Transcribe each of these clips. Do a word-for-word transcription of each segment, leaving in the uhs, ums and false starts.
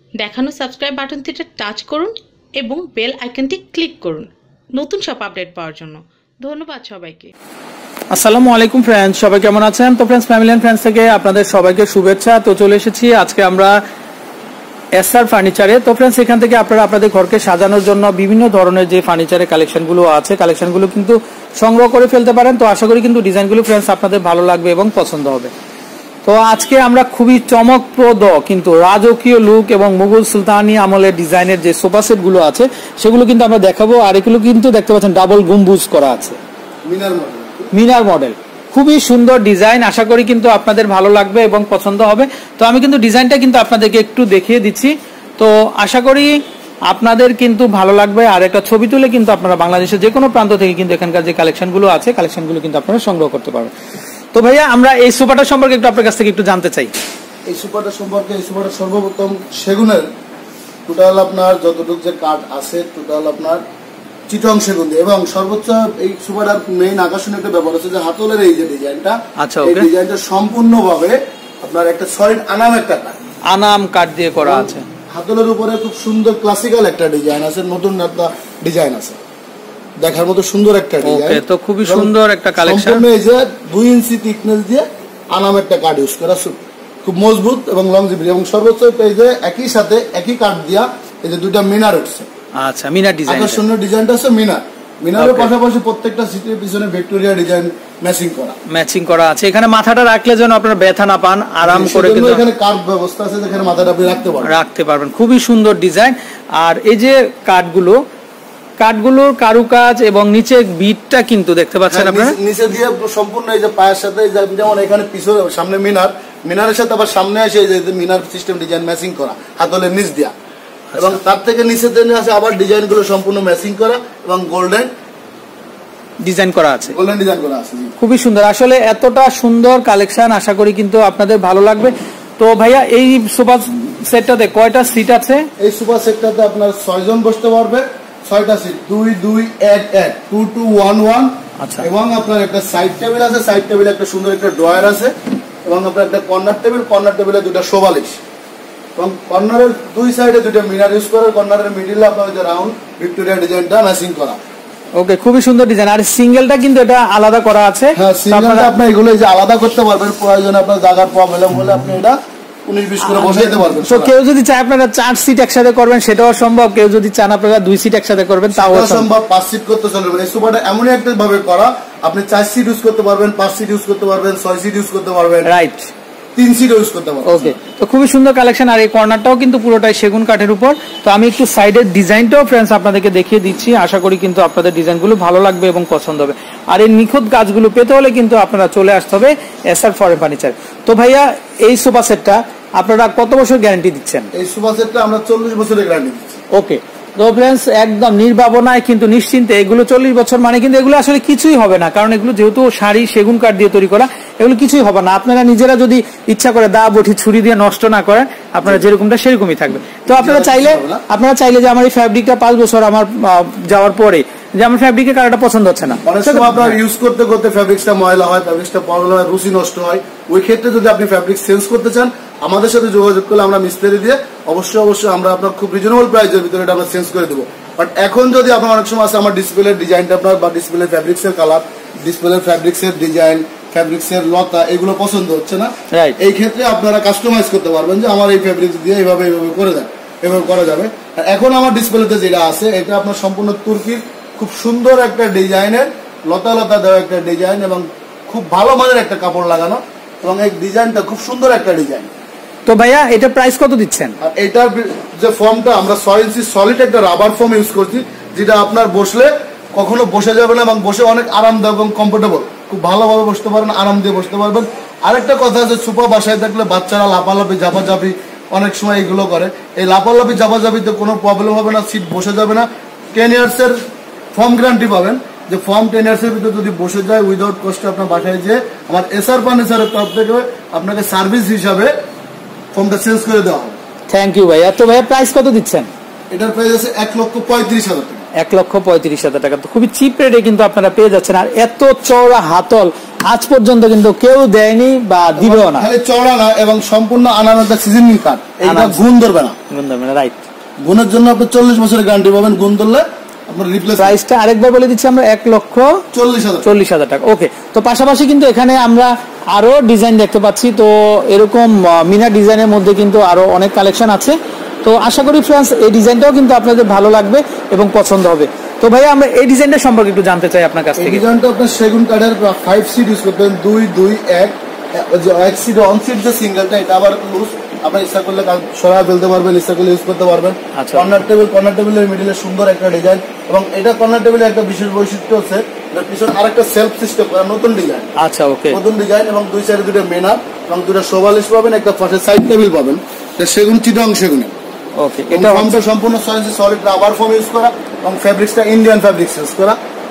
দেখানো subscribe বাটনটিতে touch করুন এবং বেল আইকনটি ক্লিক করুন নতুন সব আপডেট পাওয়ার জন্য। ধন্যবাদ সবাইকে। আসসালামু আলাইকুম ফ্রেন্ডস, সবাই কেমন আছেন? তো ফ্রেন্ডস, ফ্যামিলি এন্ড ফ্রেন্ডস থেকে আপনাদের সবাইকে শুভেচ্ছা। তো চলে এসেছি আজকে আমরা এসআর ফার্নিচারে। তো ফ্রেন্ডস, এখান থেকে আপনারা আপনাদের ঘরকে সাজানোর জন্য বিভিন্ন ধরনের যে ফার্নিচারের কালেকশনগুলো আছে কালেকশনগুলো কিন্তু সংগ্রহ করে ফেলতে পারেন। তো আশা করি কিন্তু ডিজাইনগুলো ফ্রেন্ডস আপনাদের ভালো লাগবে এবং পছন্দ হবে। তো আজকে আমরা খুবই চমকপ্রদ কিন্তু রাজকীয় লুক এবং মুঘল সুলতানি আমলের ডিজাইনের যে সোফা সেট গুলো আছে সেগুলো কিন্তু আমরা দেখাবো। আর এগুলো কিন্তু দেখতে পাচ্ছেন ডাবল গম্বুজ করা আছে, মিনার মডেল মিনার মডেল খুবই সুন্দর ডিজাইন। আশা করি কিন্তু আপনাদের ভালো লাগবে এবং পছন্দ হবে। তো আমি কিন্তু ডিজাইনটা কিন্তু আপনাদেরকে একটু দেখিয়ে দিচ্ছি। তো আশা করি আপনাদের কিন্তু ভালো লাগবে। আর একটা ছবি তুলে কিন্তু আপনারা বাংলাদেশের যে কোনো প্রান্ত থেকে কিন্তু এখানকার যে কালেকশনগুলো আছে কালেকশনগুলো কিন্তু আপনারা সংগ্রহ করতে পারবেন। তো ভাইয়া, আমরা এই সোফাটা সম্পর্কে একটু আপনার কাছ থেকে একটু জানতে চাই। এই সোফাটা সম্পর্কে এই সোফাটা সর্বপ্রথম সেগুনের টোটাল আপনার যতটুকু যে কাঠ আছে টোটাল আপনার চিটং সেগুন এবং সর্বোচ্চ এই সোফাটার মেইন আকর্ষণীয় একটা ব্যাপার হচ্ছে যে হাতলের এই যে ডিজাইনটা, আচ্ছা, এই ডিজাইনটা সম্পূর্ণভাবে আপনার একটা সলিড আনাম একটা কাঠ আনাম কাঠ দিয়ে করা আছে। হাতলের উপরে খুব সুন্দর ক্লাসিক্যাল একটা ডিজাইন আছে, নতুন একটা ডিজাইন আছে, দেখার মতো সুন্দর একটা ডিজাইন। ওকে, তো খুবই সুন্দর একটা কালেকশন। সম্পূর্ণ এই যে দুই ইঞ্চি থিকনেস দিয়ে আনাম একটা কাঠ ইউজ করা, খুব মজবুত এবং লংজিভিটি এবং সর্বোচ্চ এই যে একই সাথে একই কাঠ দিয়া এই যে দুইটা মিনার উঠছে। আচ্ছা, মিনার ডিজাইন, আকর্ষণীয় ডিজাইনটা আছে মিনার। মিনারের পাশাপাশি প্রত্যেকটা সিটের পিছনে ভিক্টোরিয়া ডিজাইন ম্যাচিং করা ম্যাচিং করা আছে। এখানে মাথাটা রাখলে যেন আপনারা ব্যথা না পান, আরাম করে কিন্তু এখানে কার্ভ ব্যবস্থা আছে, যেখানে মাথাটা আপনি রাখতে পারবেন রাখতে পারবেন খুবই সুন্দর ডিজাইন। আর এই যে কাঠগুলো কাঠগুলোর কারুকাজ এবং নিচে বিটটা কিন্তু দেখতে পাচ্ছেন আপনারা, নিচে দিয়ে সম্পূর্ণ এই যে পায়ের সাথে যেমন এখানে পিছনে সামনে মিনার, মিনারের সাথে আবার সামনে আসে এই যে মিনার সিস্টেম ডিজাইন ম্যাচিং করা হাতলের নিচ দিয়া, এবং তার থেকে নিচে আছে আবার ডিজাইন গুলো সম্পূর্ণ ম্যাচিং করা এবং গোল্ডেন ডিজাইন করা আছে, গোল্ডেন ডিজাইন করা আছে। খুবই সুন্দর। আসলে এতটা সুন্দর কালেকশন আশা করি কিন্তু আপনাদের ভালো লাগবে। তো ভাইয়া, এই সোফা সেটটাতে কয়টা সিট আছে? এই সোফা সেটটাতে আপনার ছয় জন বসতে পারবে, ছয়টা সিট, দুই দুই এক এক টু টু ওয়ান ওয়ান। আচ্ছা, এবং আপনার একটা সাইড টেবিল আছে, সাইড টেবিলে একটা সুন্দর একটা ড্রয়ার আছে এবং আপনার একটা কর্নার টেবিল, কর্নার টেবিলে দুটা শোবালিশ এবং কর্নারের দুই সাইডে দুটো মিনার ইউজ করে, কর্নারের মিডিলে আপনার যে রাউন্ড ভিক্টোরিয়া ডিজাইনটা ম্যাচিং করা। ওকে, খুবই সুন্দর ডিজাইন। আর সিঙ্গেলটা কিন্তু এটা আলাদা করা আছে। হ্যাঁ, সিঙ্গেলটা আপনি এগুলো যে আলাদা করতে পারবেন, প্রয়োজনে আপনার জায়গার প্রবলেম হলে আপনি এটা উনিশ বিশ করে বসাইতে পারবেন। তো কেউ যদি চায় আপনারা চার সিট একসাথে করবেন সেটাও সম্ভব, কেউ যদি চান আপনারা দুই সিট একসাথে করবেন তাও সম্ভব, পাঁচ সিট করতে চলবে। এই সোফাটা এমনই একটা ভাবে করা, আপনি চার সিট ইউজ করতে পারবেন, পাঁচ সিট ইউজ করতে পারবেন, ছয় সিট ইউজ করতে পারবেন, রাইট, তিন সিট ইউজ করতে পারবেন। ওকে, তো খুবই সুন্দর কালেকশন। আর এই কর্নারটাও কিন্তু পুরোটাই সেগুন কাঠের উপর। তো আমি একটু সাইডের ডিজাইনটাও ফ্রেন্ডস আপনাদেরকে দেখিয়ে দিচ্ছি। আশা করি কিন্তু আপনাদের ডিজাইনগুলো ভালো লাগবে এবং পছন্দ হবে। আর এই নিখুঁত কাজগুলো পেতে হলে কিন্তু আপনারা চলে আসতে হবে এসআর ফরেন ফার্নিচার। তো ভাইয়া, এই সোফা সেটটা আপনারা কত বছর গ্যারান্টি দিচ্ছেন? এই সোফা সেটটা আমরা চল্লিশ বছরের গ্যারান্টি দিচ্ছি। ওকে, তো ফ্রেন্ডস একদম নির্ভাবনায় কিন্তু নিশ্চিন্তে এগুলো চল্লিশ বছর মানে কিন্তু এগুলো আসলে কিছুই হবে না, কারণ এগুলো যেহেতু শাড়ি সেগুন কাঠ দিয়ে তৈরি করা, এগুলো কিছুই হবে না। আপনারা নিজেরা যদি ইচ্ছা করে দা বটি ছুরি দিয়ে নষ্ট না করেন, আপনারা যেরকমটা সেরকমই থাকবে। তো আপনারা চাইলে আপনারা চাইলে যে আমার এই ফ্যাব্রিকটা পাঁচ বছর আমার যাওয়ার পরে যে আমার ফ্যাব্রিকের কালারটা পছন্দ হচ্ছে না, অনেক সময় আপনার ইউজ করতে করতে ফ্যাব্রিকটা ময়লা হয়, ফ্যাব্রিকটা প্রবলেম হয়, রুচি নষ্ট হয়। ওই ক্ষেত্রে যদি আপনি ফ্যাব্রিক চেঞ্জ করতে চান, আমাদের সাথে যোগাযোগ করলে আমরা মিস্ত্রি দিয়ে অবশ্যই অবশ্যই আমরা আপনার খুব রিজনেবল প্রাইসের ভিতরে এটা আমরা চেঞ্জ করে দেবো। বাট এখন যদি আপনার অনেক সময় আছে আমার ডিসপ্লের ডিজাইনটা আপনার বা ডিসপ্লে ফ্যাব্রিক্সের কালার, ডিসপ্লে ফ্যাব্রিক্সের ডিজাইন, ফ্যাব্রিক্সের লতা এগুলো পছন্দ হচ্ছে না, এই ক্ষেত্রে আপনারা কাস্টমাইজ করতে পারবেন যে আমার এই ফ্যাব্রিক্স দিয়ে এইভাবে এইভাবে করে দেন, এভাবে করা যাবে। এখন আমার ডিসপ্লেতে যেটা আছে এটা আপনার সম্পূর্ণ তুর্কির খুব সুন্দর একটা ডিজাইনের লতা লতা দেওয়া একটা ডিজাইন এবং খুব ভালো মানের একটা কাপড় লাগানো এবং এই ডিজাইনটা খুব সুন্দর একটা ডিজাইন। তো ভাইয়া, এটা প্রাইস কত দিচ্ছেন? আর এটার যে ফর্মটা আমরা ছয় ইঞ্চি সলিড একটা রাবার ফর্ম ইউজ করছি, যেটা আপনার বসলে কখনো বসে যাবে না এবং বসে অনেক আরামদায়ক এবং কমফোর্টেবল, খুব ভালোভাবে বসতে পারেন, আরাম দিয়ে বসতে পারবেন। আরেকটা কথা আছে, ছোপা বাসায় থাকলে বাচ্চারা লাফালাফি ঝাপাঝাপি অনেক সময় এগুলো করে, এই লাফালাফি ঝাপাঝাপিতে কোনো প্রবলেম হবে না, সিট বসে যাবে না। টেন ইয়ার্স এর ফর্ম গ্যারান্টি পাবেন, যে ফর্ম টেন ইয়ার্স এর ভিতরে যদি বসে যায় উইদাউট কস্টে আপনার বাসায় যেয়ে আমার এসআর ফার্নিচারের তরফ থেকে আপনাকে সার্ভিস হিসাবে ফর্মটা চেঞ্জ করে দেওয়া হবে। থ্যাংক ইউ ভাইয়া। তো ভাইয়া, প্রাইস কত দিচ্ছেন? এটার প্রাইস আছে এক লক্ষ পঁয়ত্রিশ হাজার টাকা। এক লক্ষ পঁয়ত্রিশ হাজার টাকা। তো খুবই চিপ রেটে কিন্তু আপনারা পেয়ে যাচ্ছেন। আর এত চওড়া হাতল আজ পর্যন্ত কিন্তু কেউ দেয়নি বা দিবেও না। খালি চওড়া না এবং সম্পূর্ণ আনারটা সিজনিং কাঠ, এটা গুণ ধরবে না। গুণ ধরবে না, রাইট। গুণের জন্য আপনি চল্লিশ বছরের গ্যারান্টি পাবেন, গুণ ধরলে আপনার রিপ্লেস। প্রাইসটা আরেকবার বলে দিচ্ছি আমরা, এক লক্ষ চল্লিশ হাজার চল্লিশ হাজার টাকা। ওকে, তো পাশাপাশি কিন্তু এখানে আমরা আরো ডিজাইন দেখতে পাচ্ছি। তো এরকম মিনা ডিজাইনের মধ্যে কিন্তু আরো অনেক কালেকশন আছে। তো আশা করি ফ্রেন্ডস এই ডিজাইনটাও কিন্তু আপনাদের ভালো লাগবে এবং পছন্দ হবে। তো ভাইয়া আমরা এই ডিজাইনটা সম্পর্কে একটু জানতে চাই আপনার কাছ থেকে। এই ডিজাইনটা আপনার সেগুন কাঠের ফাইভ সিট ইউজ করবেন, দুই দুই এক যে এক সিট অন সিট যে সিঙ্গেলটা, এটা আবার লুজ, আপনি ইচ্ছা করলে সরাই ফেলতে পারবেন, ইচ্ছা করলে ইউজ করতে পারবেন। কর্নার টেবিল, কর্নার টেবিলের মিডিলে সুন্দর একটা ডিজাইন, এবং এটা কর্নার টেবিলের একটা বিশেষ বৈশিষ্ট্য হচ্ছে পিছনে আরেকটা সেলফ সিস্টেম করা নতুন ডিজাইন। আচ্ছা, ওকে, নতুন ডিজাইন, এবং দুই সাইডে দুটো মেনার এবং দুটো শোবালিশ পাবেন, একটা পাশে সাইড টেবিল পাবেন। সেগুন চিটাং সেগুনে। ওকে, এটা ফর্মটা সম্পূর্ণ সলিড রাবার ফর্ম ইউজ করা এবং ফ্যাব্রিক্সটা ইন্ডিয়ান ফ্যাব্রিক্স ইউজ করা।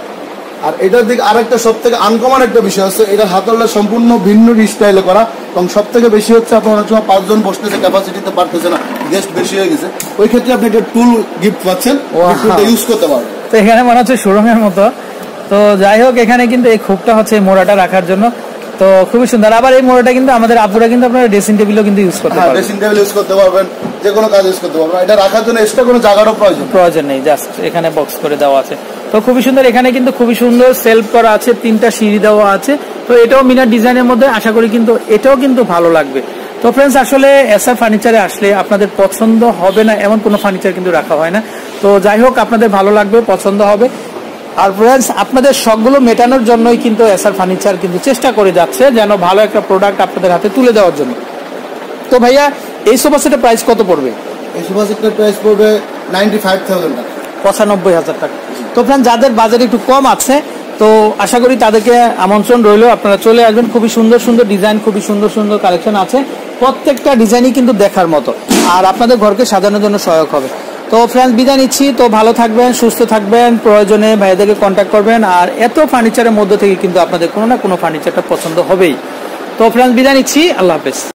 আর এটার দিকে আরেকটা সব থেকে আনকমন একটা বিষয় হচ্ছে, এটা হাতলটা সম্পূর্ণ ভিন্ন স্টাইলে করা, এবং সব থেকে বেশি হচ্ছে আপনার অনেক সময় পাঁচজন বসতেছে, ক্যাপাসিটিতে পারতেছে না, গেস্ট বেশি হয়ে গেছে, ওই ক্ষেত্রে আপনি একটা টুল গিফট পাচ্ছেন, ইউজ করতে পারবেন। তো এখানে মনে হচ্ছে শোরুমের মতো। তো যাই হোক, এখানে কিন্তু এই খোপটা হচ্ছে মোড়াটা রাখার জন্য, তো খুবই সুন্দর। আবার এই মোড়াটা কিন্তু আমাদের আপুরা কিন্তু আপনারা ড্রেসিং টেবিলও কিন্তু ইউজ করতে পারবেন, ড্রেসিং টেবিল ইউজ করতে পারবেন, যে কোনো কাজ ইউজ করতে পারবেন। এটা রাখার জন্য এক্সট্রা কোনো জায়গারও প্রয়োজন প্রয়োজন নেই, জাস্ট এখানে বক্স করে দেওয়া আছে। তো খুবই সুন্দর, এখানে কিন্তু খুবই সুন্দর সেলফ করা আছে, তিনটা সিঁড়ি দেওয়া আছে। তো এটাও মিনার ডিজাইনের মধ্যে, আশা করি কিন্তু এটাও কিন্তু ভালো লাগবে। তো ফ্রেন্ডস, আসলে এসআর ফার্নিচারে আসলে আপনাদের পছন্দ হবে না এমন কোনো ফার্নিচার কিন্তু রাখা হয় না। তো যাই হোক, আপনাদের ভালো লাগবে, পছন্দ হবে। আর ফ্রেন্ডস, আপনাদের শখগুলো মেটানোর জন্যই কিন্তু এসআর ফার্নিচার কিন্তু চেষ্টা করে যাচ্ছে যেন ভালো একটা প্রোডাক্ট আপনাদের হাতে তুলে দেওয়ার জন্য। তো ভাইয়া, এই সোফা সেটের প্রাইস কত পড়বে? এই সোফা সেটের প্রাইস পড়বে নাইনটি ফাইভ থাউজেন্ড টাকা, পঁচানব্বই হাজার টাকা। তো ফ্রেন্ড, যাদের বাজেট একটু কম আছে, তো আশা করি তাদেরকে আমন্ত্রণ রইল, আপনারা চলে আসবেন। খুবই সুন্দর সুন্দর ডিজাইন, খুবই সুন্দর সুন্দর কালেকশন আছে, প্রত্যেকটা ডিজাইনই কিন্তু দেখার মতো, আর আপনাদের ঘরকে সাজানোর জন্য সহায়ক হবে। তো ফ্রেন্ডস, বিদায় নিচ্ছি। তো ভালো থাকবেন, সুস্থ থাকবেন, প্রয়োজনে ভাইদেরকে কন্ট্যাক্ট করবেন। আর এত ফার্নিচারের মধ্যে থেকে কিন্তু আপনাদের কোনো না কোনো ফার্নিচারটা পছন্দ হবেই। তো ফ্রেন্ডস, বিদায় নিচ্ছি, আল্লাহ হাফেজ।